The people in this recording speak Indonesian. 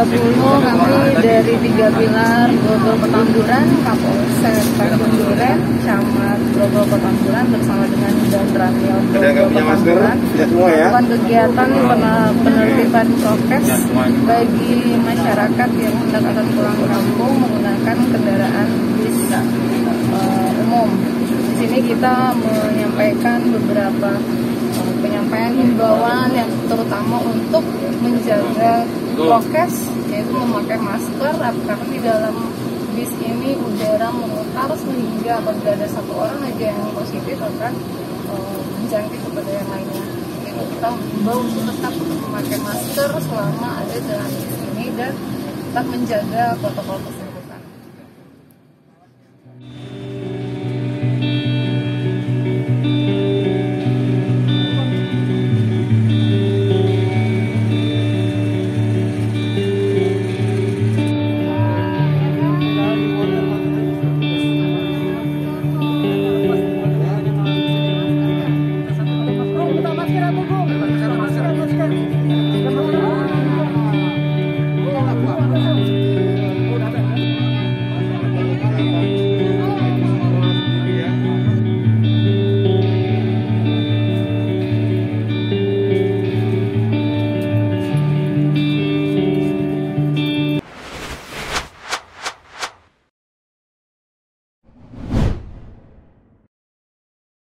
kami dari 3 pilar Grogol Petamburan, Kapolsek Tanjung Duren, Camat Grogol Petamburan bersama dengan Dan Ramil Grogol Petamburan melakukan kegiatan penertiban prokes bagi masyarakat yang hendak akan pulang kampung menggunakan kendaraan bis umum. Di sini kita menyampaikan beberapa penyampaian himbauan yang terutama untuk menjaga prokes, yaitu memakai masker karena di dalam bis ini udara memutar sehingga apabila ada satu orang aja yang positif akan menjangkit kepada yang lainnya. Jadi kita mengimbau untuk tetap memakai masker selama ada dalam bis ini dan tetap menjaga protokol kesehatan.